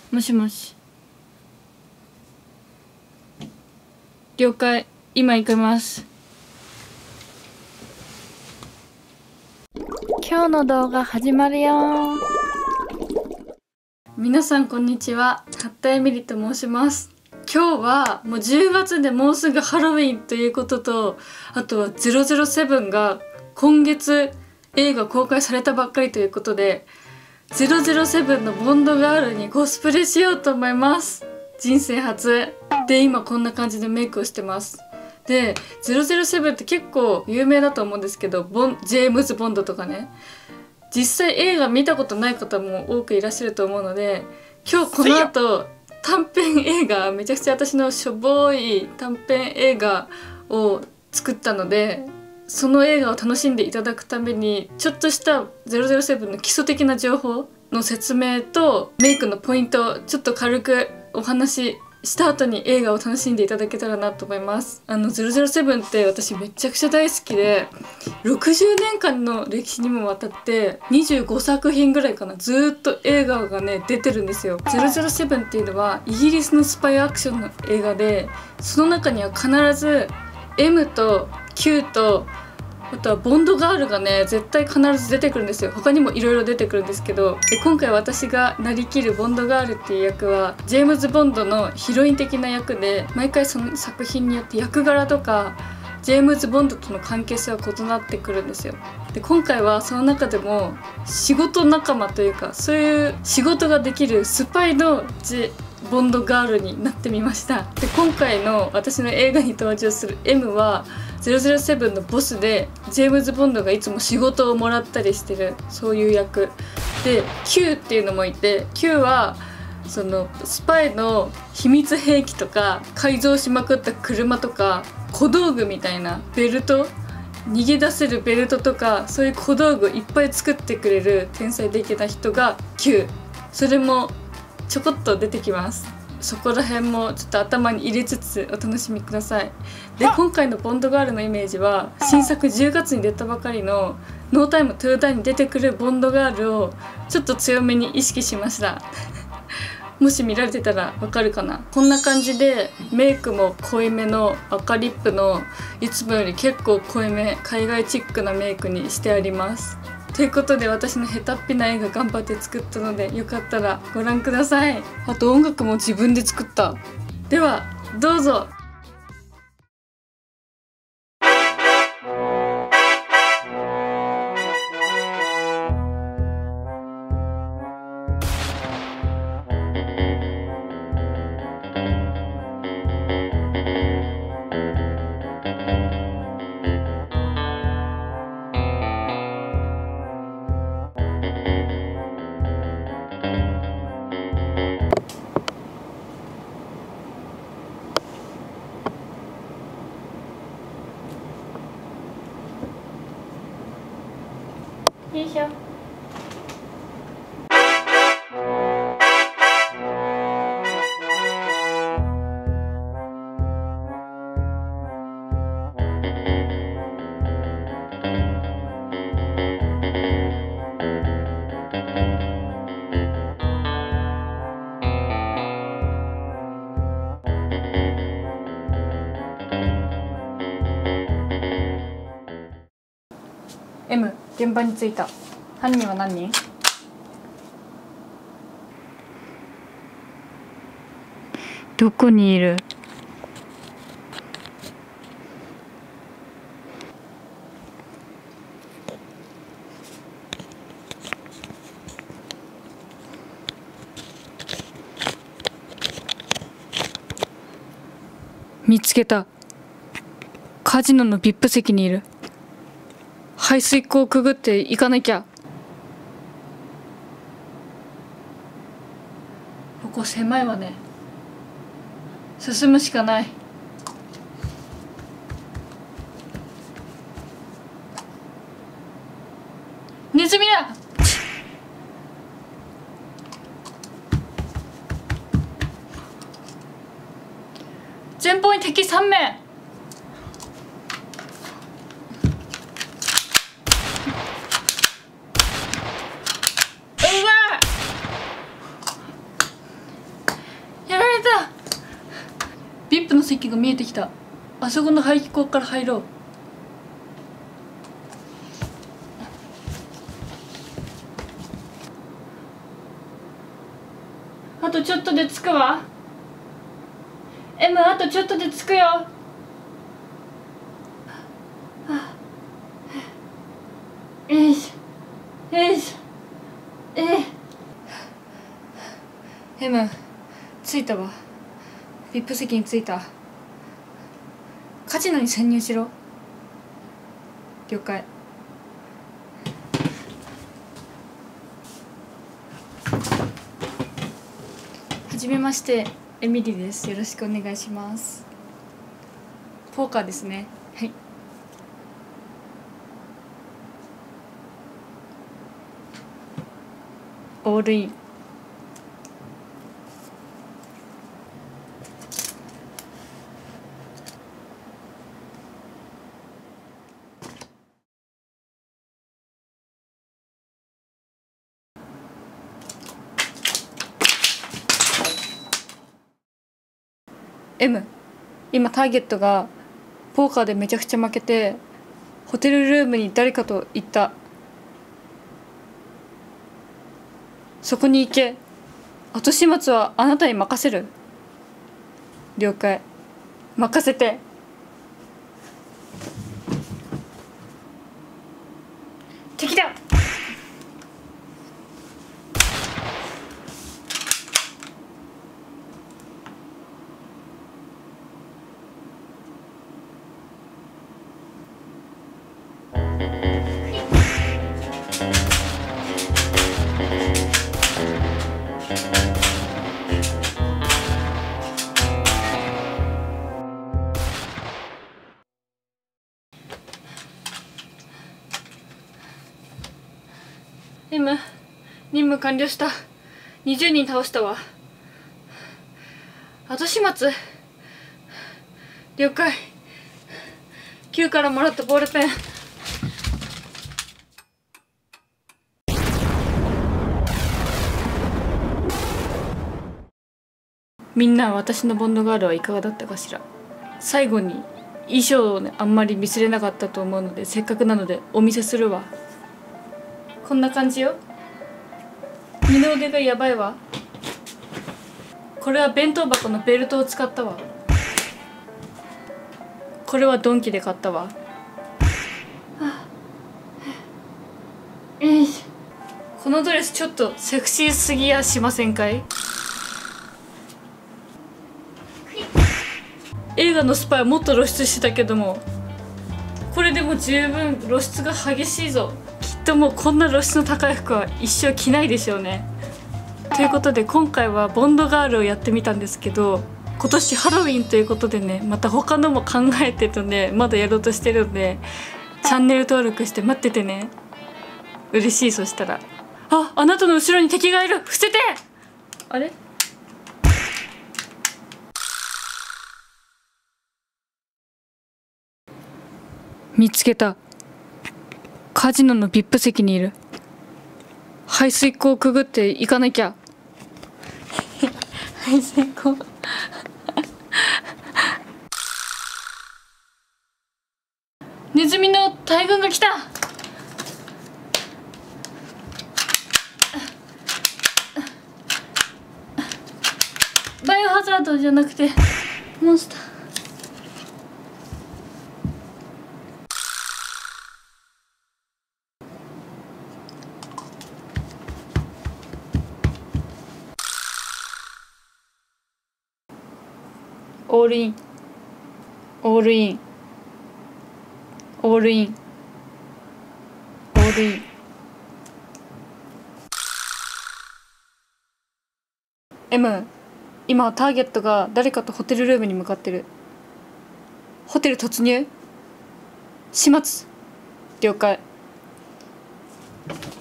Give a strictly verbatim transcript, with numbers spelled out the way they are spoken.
もしもし。了解、今行きます。今日の動画始まるよ。皆さんこんにちは、八田エミリと申します。今日はもうじゅうがつでもうすぐハロウィンということと、あとはゼロゼロセブンが今月映画公開されたばっかりということで、ゼロゼロセブンのボンドガールにコスプレしようと思います。人生初で、今こんな感じでメイクをしてます。で、ゼロゼロセブンって結構有名だと思うんですけど、ボンジェームズ・ボンドとかね、実際映画見たことない方も多くいらっしゃると思うので、今日この後短編映画、めちゃくちゃ私のしょぼい短編映画を作ったので、その映画を楽しんでいただくためにちょっとしたゼロゼロセブンの基礎的な情報の説明とメイクのポイントをちょっと軽くお話しした後に映画を楽しんでいただけたらなと思います。あのゼロゼロセブンって私めちゃくちゃ大好きで、ろくじゅうねんかんの歴史にもわたってにじゅうごさくひんぐらいかな、ずーっと映画がね出てるんですよ。ゼロゼロセブンっていうのはイギリスのスパイアクションの映画で、その中には必ず エム と キュー とあとはボンドガールがね絶対必ず出てくるんですよ。他にもいろいろ出てくるんですけど、で今回私がなりきるボンドガールっていう役はジェームズ・ボンドのヒロイン的な役で、毎回その作品によって役柄とかジェームズ・ボンドとの関係性は異なってくるんですよ。で今回はその中でも仕事仲間というか、そういう仕事ができるスパイのジボンドガールになってみました。で今回の私の映画に登場する エム はゼロゼロセブンのボスで、ジェームズ・ボンドがいつも仕事をもらったりしてるそういう役で、 キュー っていうのもいて、 キュー はそのスパイの秘密兵器とか改造しまくった車とか小道具みたいなベルト、逃げ出せるベルトとか、そういう小道具をいっぱい作ってくれる天才的な人が キュー。 それもちょこっと出てきます。そこら辺もちょっと頭に入れつつお楽しみください。で今回のボンドガールのイメージは、新作じゅうがつに出たばかりのノータイムトゥーダイに出てくるボンドガールをちょっと強めに意識しましたもし見られてたらわかるかな。こんな感じでメイクも濃いめの赤リップの、いつもより結構濃いめ海外チックなメイクにしてあります。ということで、私の下手っぴな映画頑張って作ったので、よかったらご覧ください。あと音楽も自分で作った。ではどうぞ。よいしょ。エム、現場に着いた。犯人は何人？どこにいる？見つけた。カジノの ブイアイピー 席にいる。排水溝をくぐって行かなきゃ。ここ狭いわね。進むしかない。ネズミだ。前方に敵さんめい。 席が見えてきた。あそこの排気口から入ろう。あとちょっとで着くわ。 M あとちょっとで着くよ。よいしょよいしょ。えー、M 着いたわ。 ブイアイピー 席に着いた。カジノに潜入しろ。了解。はじめまして、エミリです。よろしくお願いします。ポーカーですね。はい。オールイン。M、今ターゲットがポーカーでめちゃくちゃ負けてホテルルームに誰かと行った。そこに行け。後始末はあなたに任せる。了解。任せて。敵だ。M、任務完了した。にじゅうにん倒したわ。後始末了解。Q からもらったボールペン。みんな、私のボンドガールはいかがだったかしら。最後に衣装をね、あんまり見せれなかったと思うので、せっかくなのでお見せするわ。こんな感じよ。二の腕がやばいわ。これは弁当箱のベルトを使ったわ。これはドンキで買ったわ。よいしょ。このドレスちょっとセクシーすぎやしませんかい？映画のスパイはもっと露出してたけども、これでも十分露出が激しいぞ。きっともうこんな露出の高い服は一生着ないでしょうね。ということで今回はボンドガールをやってみたんですけど、今年ハロウィンということでね、また他のも考えてるのでまだやろうとしてるので、チャンネル登録して待っててね。嬉しい。そしたら、あ、あなたの後ろに敵がいる。伏せて。あれ？見つけた。カジノの ブイアイピー 席にいる。排水溝をくぐって行かなきゃ。排水溝ネズミの大群が来た。バイオハザードじゃなくてモンスター。オールイン、オールイン、オールイン、オールイン。M、今ターゲットが誰かとホテルルームに向かってる。ホテル突入。始末了解。